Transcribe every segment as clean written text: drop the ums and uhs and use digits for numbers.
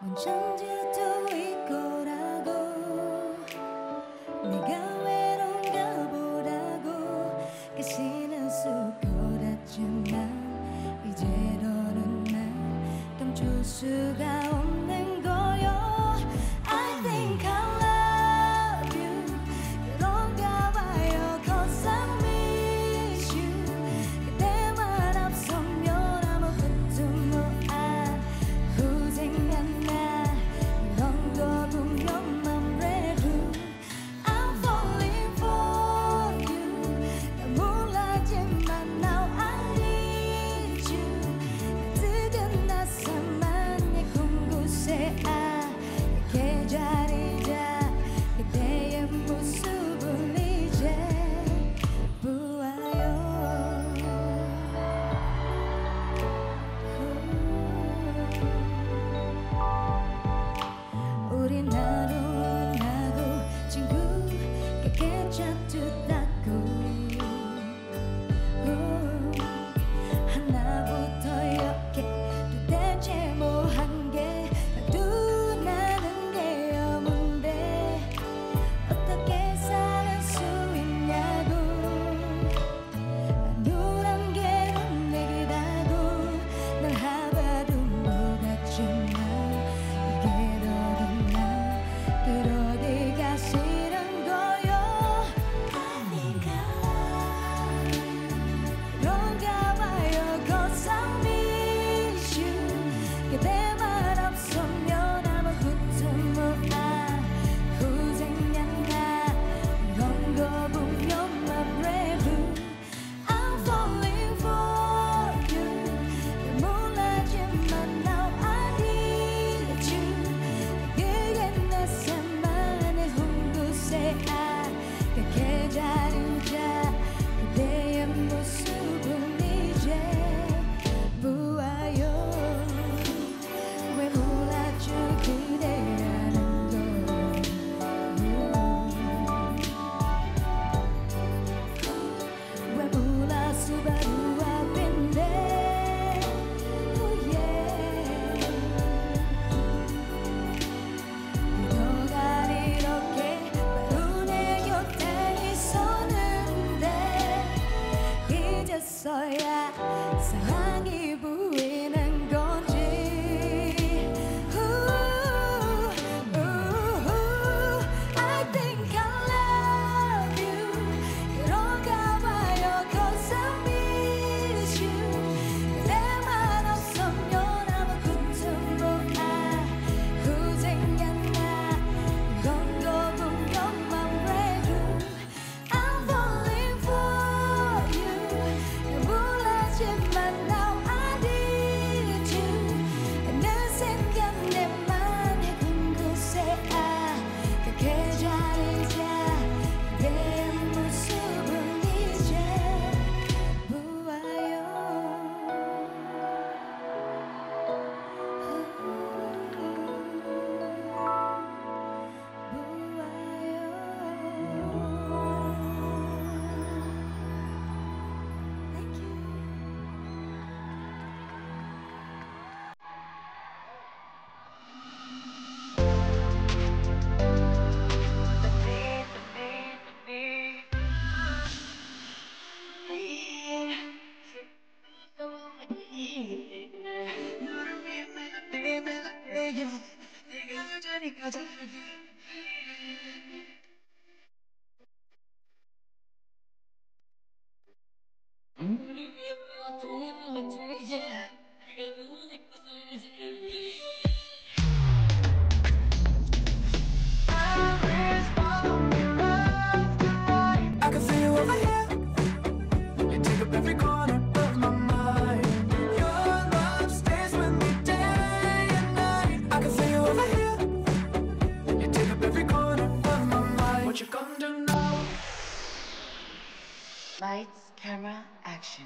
언젠지도 있거라고 내가 외로운가 보라고 그 신은 쑥 걸었지만 이제로는 날 감출 수가 없는 거요. I think I love you 그런가 봐요 cause I miss you 그대만 없으면 아무것도 못알 후 생각나 이런 거 보면 맘 ready I'm falling for you 나 몰라지만 now I need you 뜨거운 낯선 내 곳곳에 이렇게 자리 잡 그대의 모습을 이제 보아요. 우린 나로 친구 깨끗 잣듯하고 하나부터 열개 도대체 뭐 한 개 두나는 게 없는데 어떻게 살 수 있냐고 누런 게는 내기다고 날 하봐도 뭐 같지만 이게 더는 난 그러기가 싫은 거요. I think I love you 그런가 봐요 cause I miss you 그대만 없으면 아무것도 못알 후 생각나 이런 거 보면 맘 ready I'm falling for you 내 몰라지만 now I need you 그게 내 삶만의 한 곳에 그렇게 자리 잡 그대의 모습을 이제 보아요. 왜 몰라줘 그대라는 걸 왜 몰라 수바루 앞인데 oh yeah 너가 이렇게 바로 내 곁에 있었는데 이제서야 사랑이 보이는 건지 I think I love you 그런가 봐요 cause I miss you 그대만 없으면 아무것도 못알 후 생각나 이런 거 보면 맘 ready I'm falling for you 나 몰라지만 now I need you 내 생각 내 맘의 곳곳에 그렇게 자리 잡 그대의 모습을 이제 보아요. Thank you. I can feel you over here. You take up every corner of my mind. Your love stays with me day and night. I can feel you over here. You take up every corner of my mind. What you gonna do now? Lights, camera, action.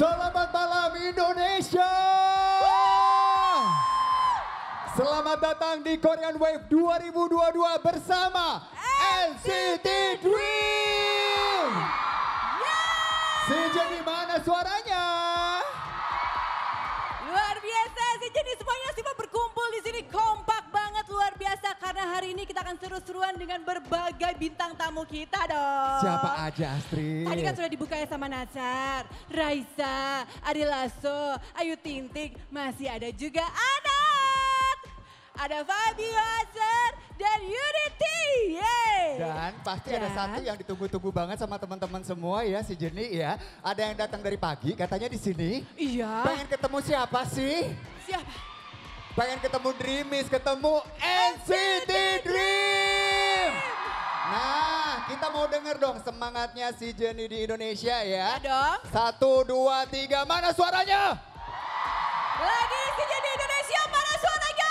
Selamat malam Indonesia. Selamat datang di Korean Wave 2022 bersama NCT Dream. Sejadi mana suaranya? Luar biasa sih, jadi semuanya semua berkumpul di sini kompak banget luar biasa karena hari ini kita akan seru-seruan dengan berbagai bintang tamu kita dong. Siapa aja Astrid? Tadi kan sudah dibuka ya sama Nasar, Raisa, Ari Lasso, Ayu Ting Ting, masih ada juga ada Fabio Aser dan Unity. Yeay. Dan pasti ada Dan- satu yang ditunggu-tunggu banget sama teman-teman semua ya, si Jenny ya. Ada yang datang dari pagi katanya di sini. Iya. Pengen ketemu siapa sih? Siapa? Pengen ketemu Dreamies, ketemu NCT Dream. Nah, kita mau denger dong semangatnya si Jenny di Indonesia ya. Ya dong. 1, 2, 3, mana suaranya? Lagi si jadi Indonesia, mana suaranya?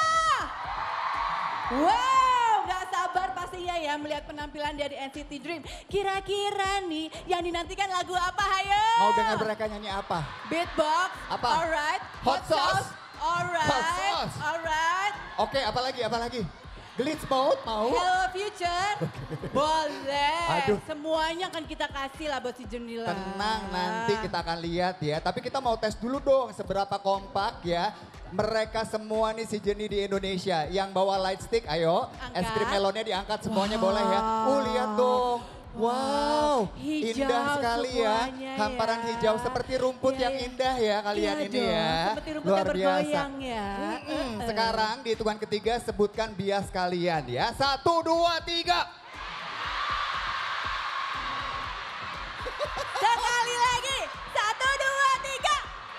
Wow, gak sabar pastinya ya melihat penampilan dari NCT Dream. Kira-kira nih yang dinantikan lagu apa, hayo? Mau dengar mereka nyanyi apa? Beatbox, Apa? alright. Hot sauce? alright. Hot sauce? Alright. Oke, apa lagi? Glitch mode mau? Hello Future, boleh. Aduh. Semuanya akan kita kasih lah buat si Jendela. Tenang, nanti kita akan lihat ya. Tapi kita mau tes dulu dong seberapa kompak ya. Mereka semua nih si Jenny di Indonesia. Yang bawa light stick, ayo. Angkat. Es krim melonnya diangkat semuanya Wow. boleh ya. Lihat dong. Wow, Hijau indah sekali ya. semuanya Hamparan ya. hijau seperti rumput Iya, yang iya. indah ya kalian Iya ini dong, ya. seperti rumput yang bergoyang ya. Sekarang di hitungan ketiga sebutkan bias kalian ya. 1, 2, 3. Sekali lagi, 1, 2, 3.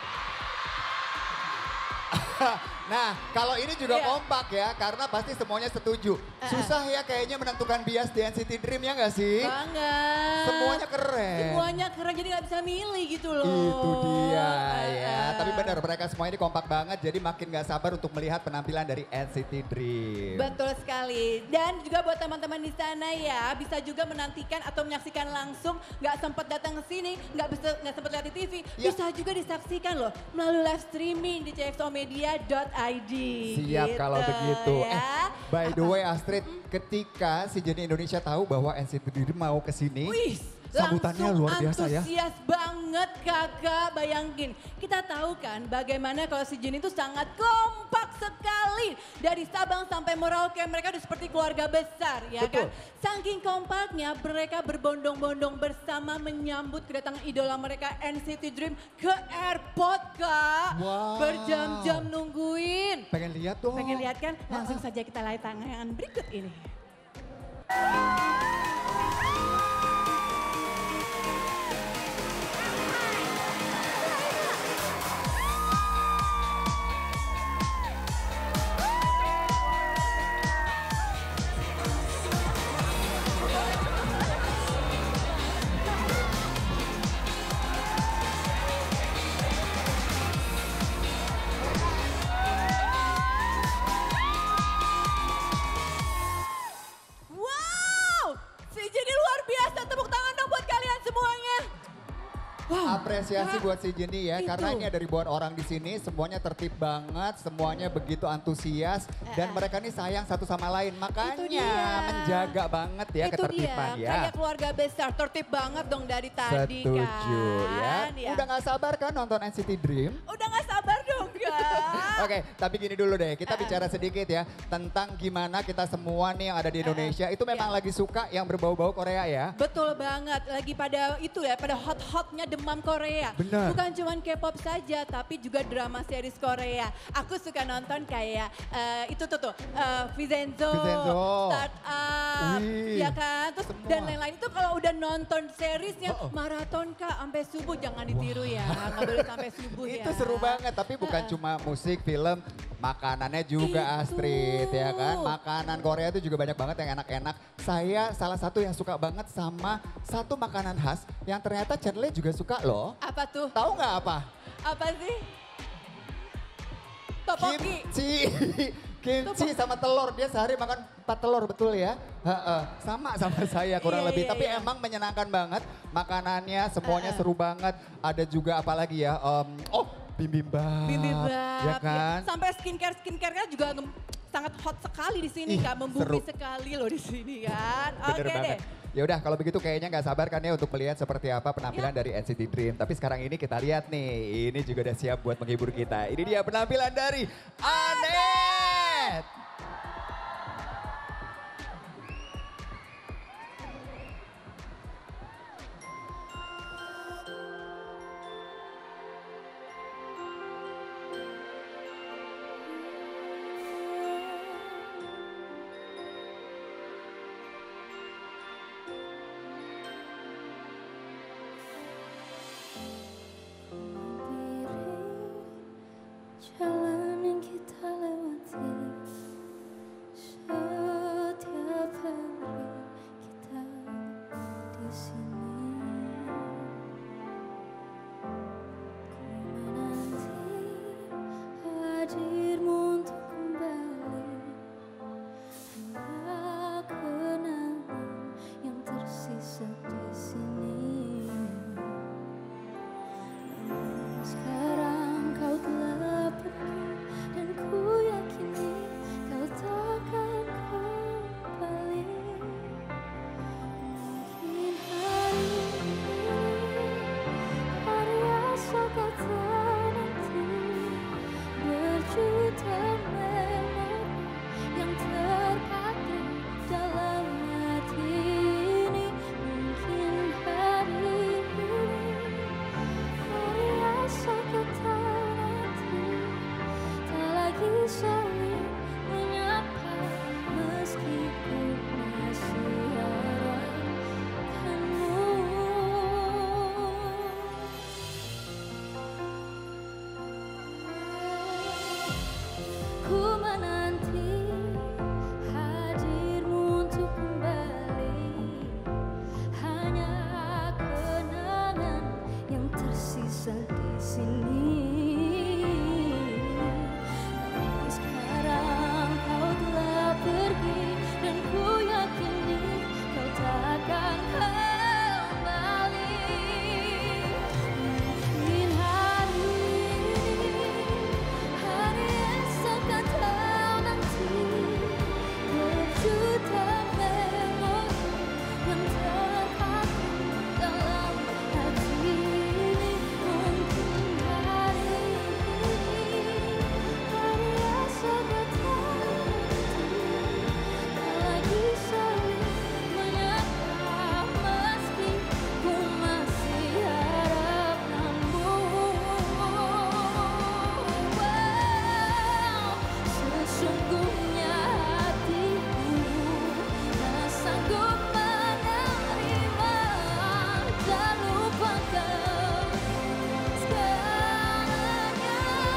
Nah, kalau ini juga Iya. kompak ya, karena pasti semuanya setuju. Susah ya kayaknya menentukan bias di NCT Dream ya nggak sih? Banget. Semuanya keren. Semuanya keren, jadi gak bisa milih gitu loh. Itu dia ya. Tapi benar mereka semuanya ini kompak banget, jadi makin nggak sabar untuk melihat penampilan dari NCT Dream. Betul sekali. Dan juga buat teman-teman di sana ya, bisa juga menantikan atau menyaksikan langsung, nggak sempat datang ke sini, nggak sempat lihat di TV, Ya. bisa juga disaksikan loh melalui live streaming di cxomedia.id. Siap Gitu, kalau begitu. Ya. By the way Astrid, ketika si Jenny Indonesia tahu bahwa NCT Dream mau ke sini, Wih, sambutannya langsung luar biasa ya. antusias banget kakak, bayangin. Kita tahu kan bagaimana kalau si Jenny itu sangat kompak sekali. Dari Sabang sampai Merauke mereka udah seperti keluarga besar ya Betul. kan. Saking kompaknya mereka berbondong-bondong bersama menyambut kedatangan idola mereka NCT Dream ke airport kak. Wow. Berjam-jam nungguin. Pengen lihat dong. Pengen lihat kan? Langsung saja kita lihat tayangan berikut ini. Wow, si Jenny luar biasa. Tepuk tangan dong buat kalian semuanya. Wow. Apresiasi buat si Jenny ya, Itu. karena ini ada ribuan orang di sini, semuanya tertib banget, semuanya begitu antusias, dan mereka nih sayang satu sama lain, makanya dia. menjaga banget ya Itu ketertiban dia, ya. kayak keluarga besar, tertib banget dong dari tadi Setuju kan. ya. Udah gak sabar kan nonton NCT Dream? Udah gak sabar dong kak. Oke, tapi gini dulu deh, kita bicara sedikit ya tentang gimana kita semua nih yang ada di Indonesia itu memang ya. lagi suka yang berbau-bau Korea ya. Betul banget, lagi pada itu ya, pada hot-hotnya demam Korea. Benar. Bukan cuma K-pop saja, tapi juga drama series Korea. Aku suka nonton kayak itu tuh Vincenzo, Vincenzo. Startup, Wih, ya kan? Terus semua. dan lain-lain itu kalau udah nonton seriesnya maraton kak, sampai subuh jangan ditiru ya, nggak boleh sampai subuh ya. Itu seru banget, tapi bukan cuma musik, film, makanannya juga Itu. Astrid ya kan. Makanan Korea itu juga banyak banget yang enak-enak. Saya salah satu yang suka banget sama satu makanan khas yang ternyata channelnya juga suka loh. Apa tuh? Tahu nggak apa? Apa sih? Topoki. Kimchi. Kimchi sama telur, dia sehari makan 4 telur, betul ya? Sama saya kurang Iya, lebih, iya, tapi iya. emang menyenangkan banget. Makanannya semuanya seru banget. Ada juga apa lagi ya? Bibimbap. Bibimbap. Ya kan? Sampai skincare-nya juga sangat hot sekali di sini Ih, Kak. Membumi seru. sekali loh di sini kan. Bener Oke banget. deh. Ya udah kalau begitu kayaknya nggak sabar kan ya untuk melihat seperti apa penampilan Ya. dari NCT Dream. Tapi sekarang ini kita lihat nih, ini juga udah siap buat menghibur kita. Ini dia penampilan dari Anet. Jalan yang kita lewati, setiap hari kita di sini. Ku menanti hadirmu untuk kembali, hanya kenangan yang tersisa di sini. Namun sekarang kau telah pergi dan ku yakini kau takkan kembali. Mungkin hari ini, hari esok atau nanti, berjuta memori yang terpatri dalam hati ini. Mungkin hari ini, hari esok atau nanti, tak lagi saling menyapa meski ku masih harapkanmu. Ku menanti hadirmu untuk kembali, hanya kenangan yang tersisa di sini. Namun sekarang kau telah pergi dan ku yakini kau takkan kembali. Mungkin hari ini, hari esok atau nanti, berjuta memori yang terpatri dalam hati ini. Mungkin hari ini, hari esok atau nanti, tak lagi saling menyapa meski ku masih harapkanmu. Sesungguhnya hatiku tak sanggup menerima dan lupakan segalanya.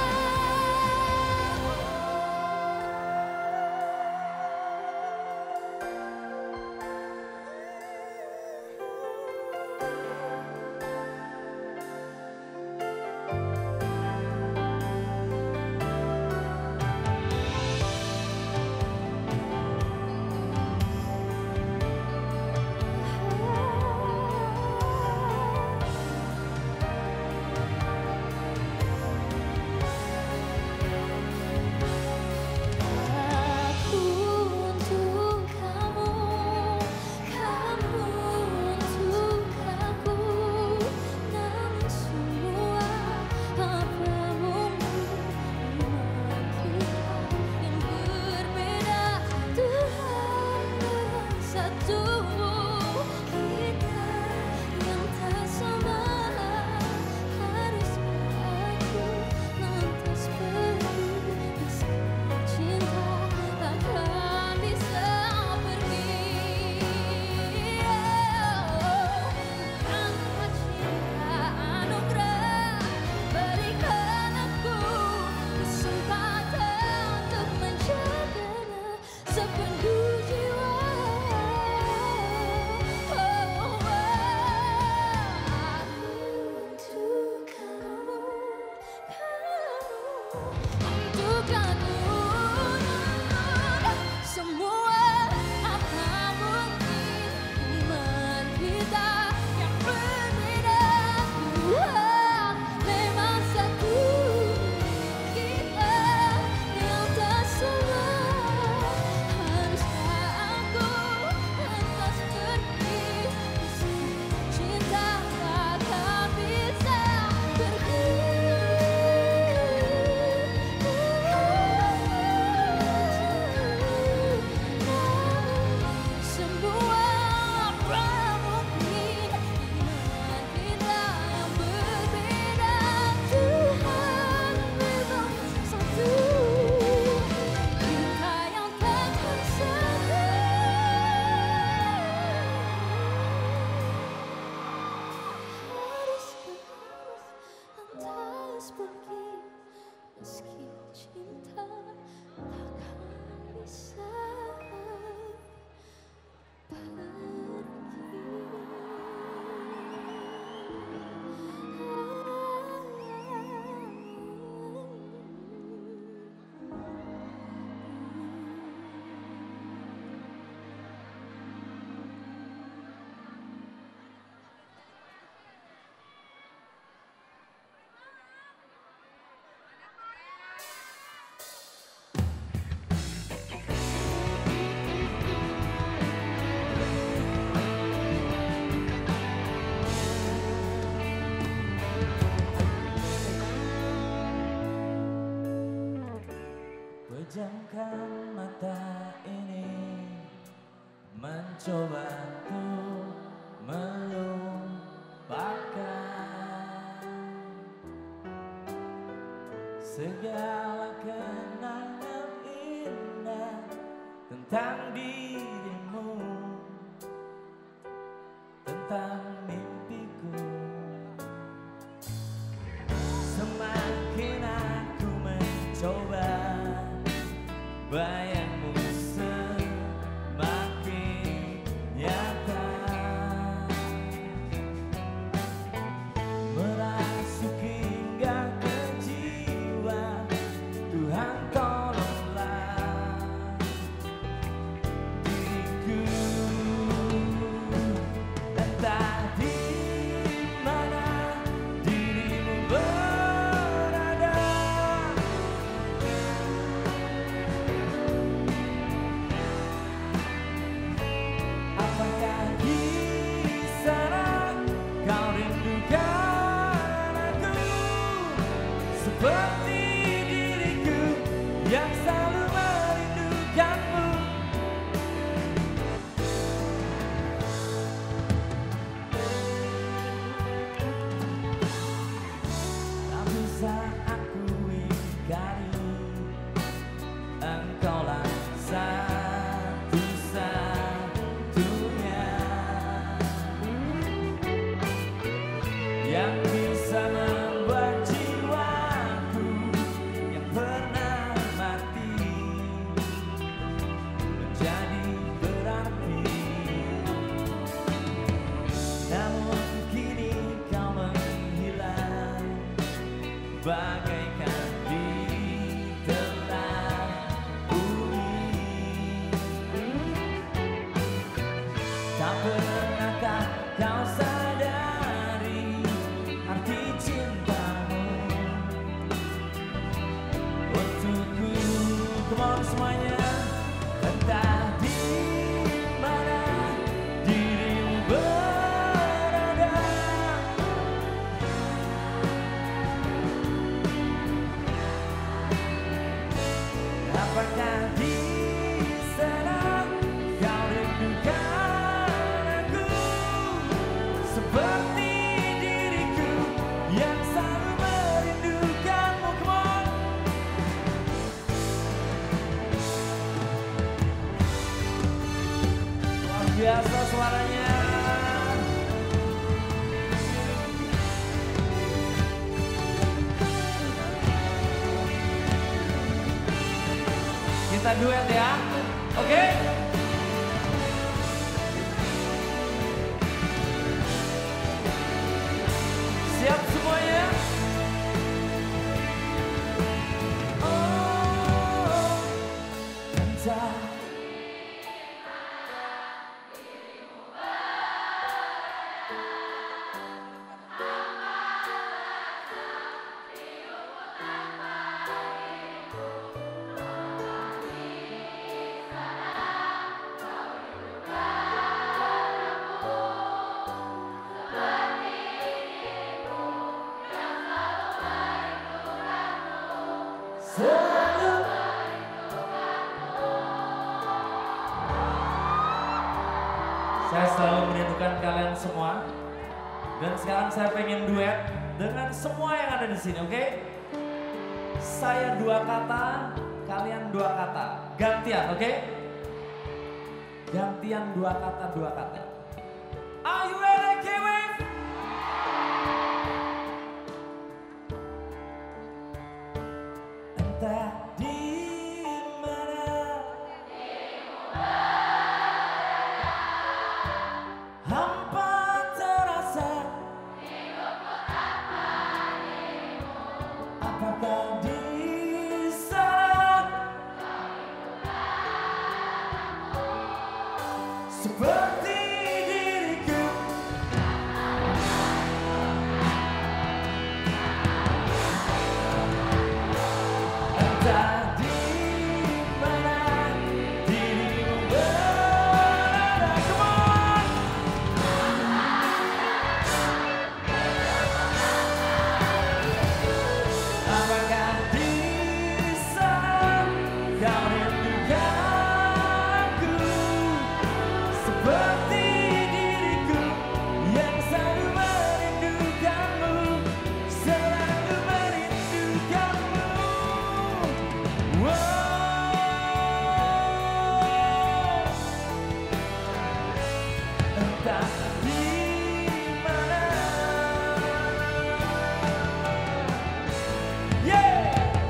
Aku untuk kamu, kamu untuk aku. Namun semua apa mungkin memang kita yang berbeda, Tuhan yang satu. Kita yang tak sama, haruskah aku lantas pergi meski cinta takkan bisa pergi. Bukankah cinta anugerah, berikan aku kesempatan untuk menjaganya sepenuh jiwa. Aku untuk kamu, kamu untuk aku. harus pergi meski cinta takkan bisa Pejamkan mata ini, mencoba untuk melupakan segala kenangan indah tentang dirimu, tentang mimpiku. Semakin aku mencoba, bayangmu semakin nyata, merasuk hingga ke jiwa. Tuhan tolonglah diriku, entah di mana dirimu berada. Apakah di sana kau rindukan aku seperti diriku yang selalu merindukanmu? Tak bisa aku ingkari, engkaulah satu-satunya yang bisa membuat jiwaku yang pernah mati menjadi berarti. Namun kini kau menghilang bagaikan ditelan bumi. Tak pernahkah kau sadari arti cintamu untukku? Come on semuanya, entah di mana dirimu berada. Apakah di sana kau rindukan aku seperti diriku yang selalu merindukanmu? Come on. Luar biasa suaranya. Kita duet ya, oke? Siap semuanya? Oh, entah selalu. Saya selalu merindukan kalian semua. Dan sekarang saya pengen duet dengan semua yang ada di sini, oke? Saya 2 kata, kalian 2 kata. Gantian, oke? Gantian 2 kata, 2 kata. Are you ready, K-Wave? Entah di mana hampa terasa, apakah di sana seperti diriku? Entah di mana dirimu berada. Come on! Apakah di sana kau rindukanku seperti diriku yang selalu merindukanmu, selalu merindukanmu. Wow. Entah di mana. Yeah.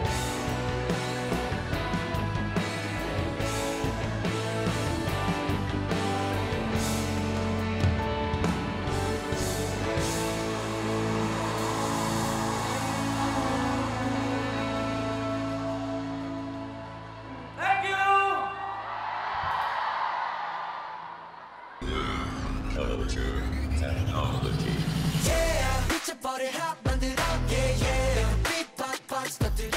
Thank you. Yeah, 미쳐버릴 핫 만들어. Yeah, yeah. Beat pop pop stop to